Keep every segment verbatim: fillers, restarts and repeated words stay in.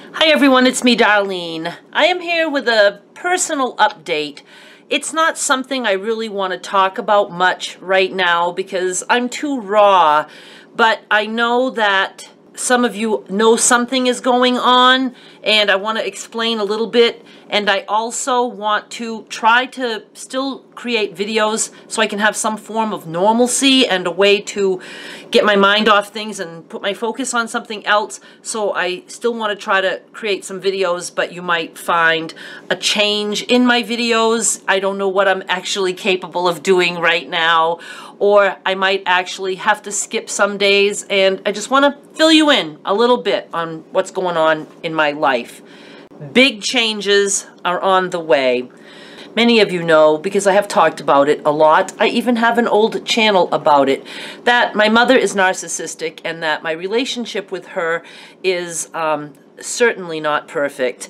Hi everyone, it's me, Darlene. I am here with a personal update. It's not something I really want to talk about much right now because I'm too raw, but I know that some of you know something is going on and I want to explain a little bit, and I also want to try to still create videos so I can have some form of normalcy and a way to get my mind off things and put my focus on something else. So I still want to try to create some videos, but you might find a change in my videos. I don't know what I'm actually capable of doing right now, or I might actually have to skip some days, and I just want to fill you in a little bit on what's going on in my life. Big changes are on the way. Many of you know, because I have talked about it a lot, I even have an old channel about it, that my mother is narcissistic and that my relationship with her is um, certainly not perfect.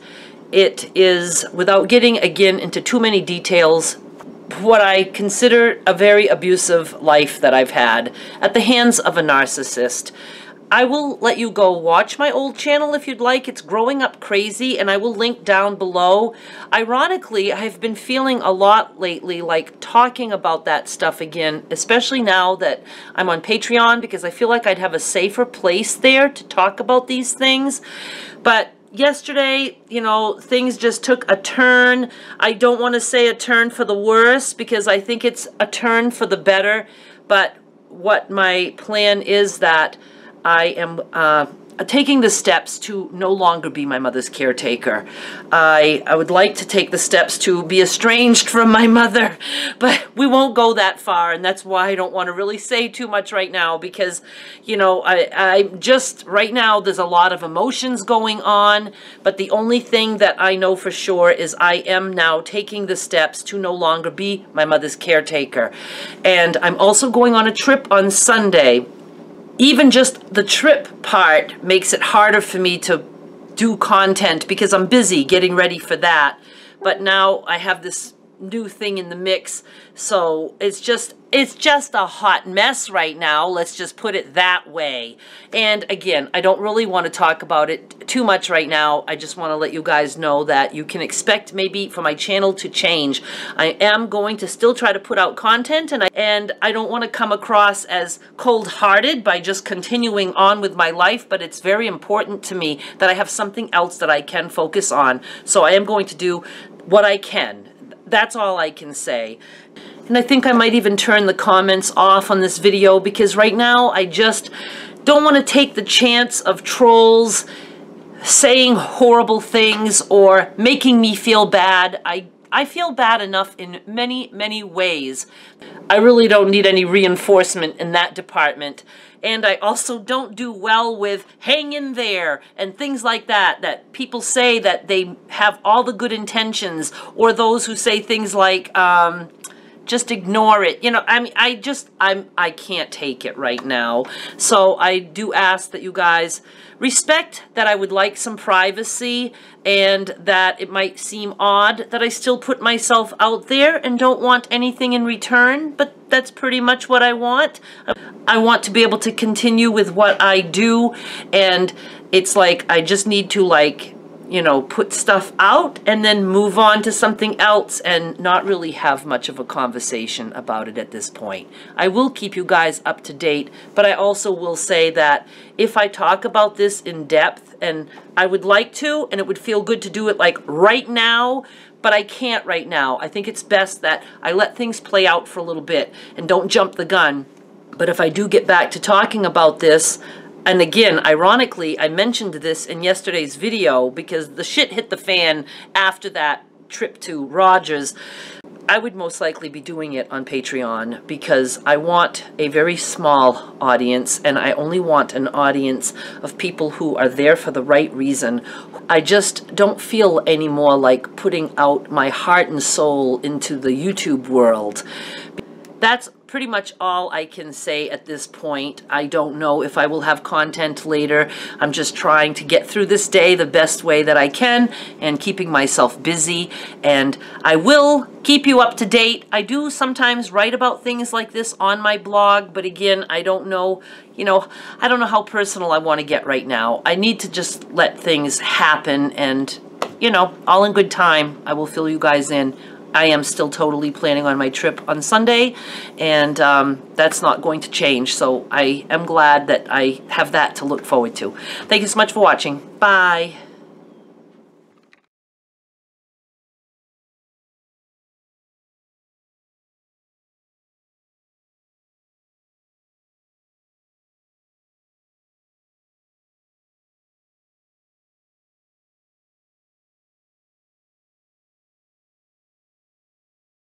It is, without getting again into too many details, what I consider a very abusive life that I've had at the hands of a narcissist. I will let you go watch my old channel if you'd like. It's Growing Up Crazy, and I will link down below. Ironically, I've been feeling a lot lately like talking about that stuff again, especially now that I'm on Patreon, because I feel like I'd have a safer place there to talk about these things. But yesterday, you know, things just took a turn. I don't want to say a turn for the worse, because I think it's a turn for the better. But what my plan is that I am uh, taking the steps to no longer be my mother's caretaker. I, I would like to take the steps to be estranged from my mother, but we won't go that far, and that's why I don't want to really say too much right now, because, you know, I, I just, right now, there's a lot of emotions going on, but the only thing that I know for sure is I am now taking the steps to no longer be my mother's caretaker. And I'm also going on a trip on Sunday. Even just the trip part makes it harder for me to do content because I'm busy getting ready for that. But now I have this new thing in the mix, so it's just it's just a hot mess right now. Let's just put it that way. And again, I don't really want to talk about it too much right now. I just want to let you guys know that you can expect maybe for my channel to change. I am going to still try to put out content, and I and I don't want to come across as cold-hearted by just continuing on with my life, but it's very important to me that I have something else that I can focus on. So I am going to do what I can. That's all I can say. And I think I might even turn the comments off on this video, because right now I just don't want to take the chance of trolls saying horrible things or making me feel bad. I, I feel bad enough in many, many ways. I really don't need any reinforcement in that department. And I also don't do well with hang in there and things like that, that people say that they have all the good intentions, or those who say things like, um, just ignore it. You know, I mean, I just, I'm, I can't take it right now. So I do ask that you guys respect that I would like some privacy, and that it might seem odd that I still put myself out there and don't want anything in return, but that's pretty much what I want. I want to be able to continue with what I do, and it's like I just need to, like, you know, put stuff out and then move on to something else and not really have much of a conversation about it at this point. I will keep you guys up to date, but I also will say that if I talk about this in depth, and I would like to, and it would feel good to do it like right now, but I can't right now. I think it's best that I let things play out for a little bit and don't jump the gun. But if I do get back to talking about this, and again, ironically, I mentioned this in yesterday's video because the shit hit the fan after that trip to Rogers. I would most likely be doing it on Patreon because I want a very small audience, and I only want an audience of people who are there for the right reason. I just don't feel anymore like putting out my heart and soul into the YouTube world. That's pretty much all I can say at this point. I don't know if I will have content later. I'm just trying to get through this day the best way that I can and keeping myself busy. And I will keep you up to date. I do sometimes write about things like this on my blog, but again, I don't know, you know, I don't know how personal I want to get right now. I need to just let things happen, and, you know, all in good time, I will fill you guys in. I am still totally planning on my trip on Sunday, and um, that's not going to change, so I am glad that I have that to look forward to. Thank you so much for watching. Bye.